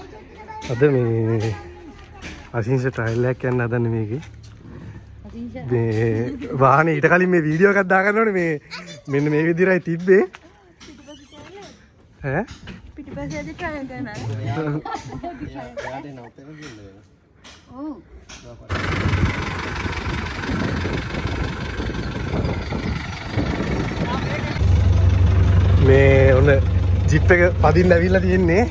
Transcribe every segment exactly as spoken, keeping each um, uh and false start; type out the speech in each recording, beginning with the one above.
අද මේ අසින්ස ට්‍රයිල් එකක් යන්න හදන්නේ මේකේ. මේ වාහනේ ඊට කලින් මේ වීඩියෝ එකක් දාගන්න ඕනේ මේ මෙන්න මේ විදිහටයි තිබ්බේ. ඈ පිටිපස්සේ ඇද ට්‍රයිල් කරනවා. යාට නවත්තන්න දෙන්න. ඔව්. මේ ඔන්න ජිප් එක පදින්න ඇවිල්ලා තියෙන්නේ.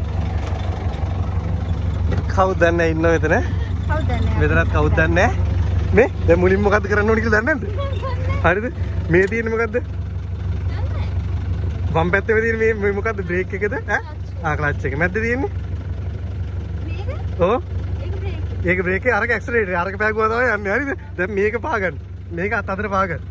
කවුද දන්නේ ඉන්නව මෙතන? කවුද දන්නේ? මෙතනත් කවුද දන්නේ? මේ දැන් මුලින්ම මොකද්ද කරන්න ඕනේ කියලා දන්නේ නැද්ද? හරිද? මේ තියෙන්නේ මොකද්ද? දන්නේ. වම් පැත්තේ තියෙන්නේ මේ මොකද්ද බ්‍රේක් එකද? ඈ? ආ ක්ලච් එක. මැද්දේ තියෙන්නේ? මේක? ඔව්. ඒක බ්‍රේක්. ඒක බ්‍රේක් එක අරක ඇක්සලරේටර්. අරක පෑගුවා තමයි යන්නේ. හරිද? දැන් මේක පාගන්න. මේක අත අතට පාගන්න.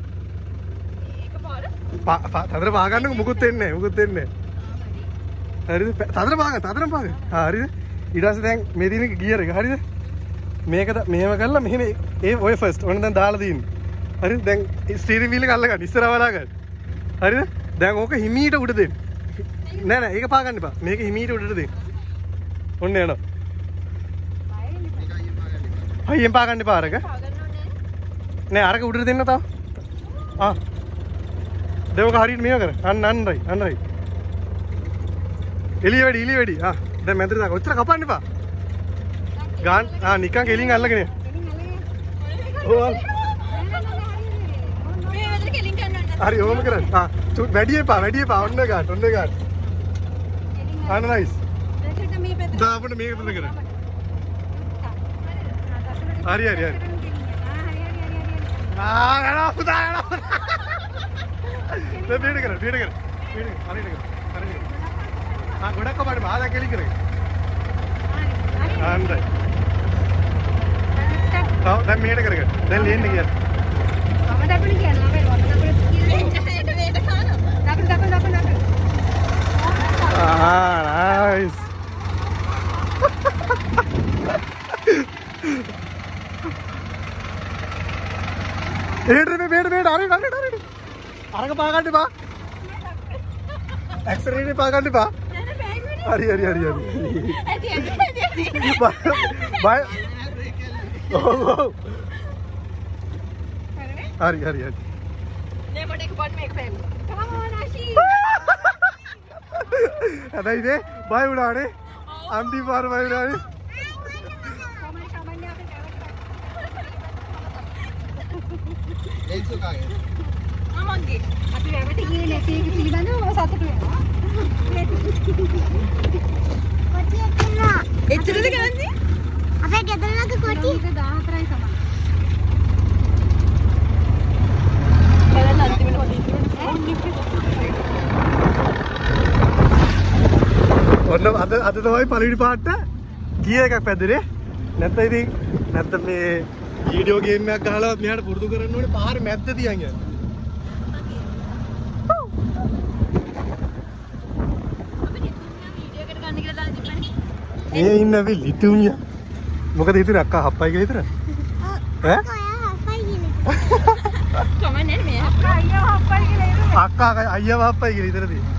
තදර පාගන්නක මුකුත් වෙන්නේ මුකුත් වෙන්නේ හරිද තදර පාගන්න තදර පාගන්න හරිද ඊට පස්සේ දැන් මේ තියෙන ගියර් එක හරිද මේකද මෙහෙම කරලා මෙහෙම ඒ ඔය ෆස්ට් ඔන්න දැන් දාලා තියෙන්නේ හරිද දැන් ස්ටියරින් වීල් එක අල්ල ගන්න ඉස්සරහ වලා ගන්න හරිද දැන් ඕක හිමීට උඩ දෙන්න නෑ නෑ ඒක පාගන්න එපා මේක හිමීට උඩට දෙන්න ඔන්න යනවා අයියෙන් පාගන්න එපා අරක නෑ අරක උඩට දෙන්න තාම ආ देव का हरीट मेव कर अन अन रही अन रही एली वेडी एली वेडी हां දැන් මැදට දාගන්න. ඔච්චර කපන්න එපා. ගාන් ආ නිකන් ගෙලින් අල්ලගෙන. ඕල්. මේ මැදට ගෙලින් ගන්න ඕන. හරි ඕම කරන්න. ආ වැඩි එපා වැඩි එපා ඔන්න ගන්න ඔන්න ගන්න. අන්න නයිස්. දැන් මේ පැත්තට දාපන්න මේක තුන කරන්න. හරි හරි හරි. ආ යනවා පුතා යනවා. बेटे कर बेटे कर बेटे अरे कर अरे हां गोड़ा को बाड़ बाहर अकेली करे हां अंदर तो දැන් මෙහෙට කරගෙන දැන් ලේන්න ගියා මම දකුණ කියනවා අපේ වත දකුණ කියලා මේට කානවා දකුණ දකුණ දකුණ දකුණ ආ නයිස් ඒට මේ බේට බේට අර අර අර අරක පාගන්න එපා. ඇක්සලරේටර් පාගන්න එපා. හරි හරි හරි හරි. ඇටි ඇටි ඇටි. බය. ඔව් ඔව්. හරි හරි හරි. නේ මට එක පාට මේක පෑගුවා. කමෝන් ආෂි. හැබැයි මේ බය වුණානේ. අන්තිම පාර බය වුණානේ. කමයි කමන්නේ අපේ කැමරා. ඒක සුකාගේ. මගේ අපි වැවට ගියේ නැති එක පිළිබඳව සතුටු වෙනවා. කොටි එක්කන. එච්චරද ගන්නේ? අපේ ගෙදර ළඟ කොටි දහහතරයි තමයි. බලන්න අන්තිමට කොටි ඔන්න අද අද තමයි පළවෙනි පාට ගිය එකක් පැද්දේ. නැත්නම් ඉතින් නැත්නම් මේ වීඩියෝ ගේම් එකක් ගහලවත් මෙයාට පුරුදු කරන්න ඕනේ පාරේ මැද්ද තියන් යන්න. ඒ ඉන්න අපි ලිටුන්ය මොකද හිතුනේ අක්කා හප්පයි කියලා හිතර ඈ අක්කා හප්පයි කියලා කමන්නේ මේ අක්කා අයියා හප්පයි කියලා හිතුනේ අක්කා අයියා හප්පයි කියලා හිතරදී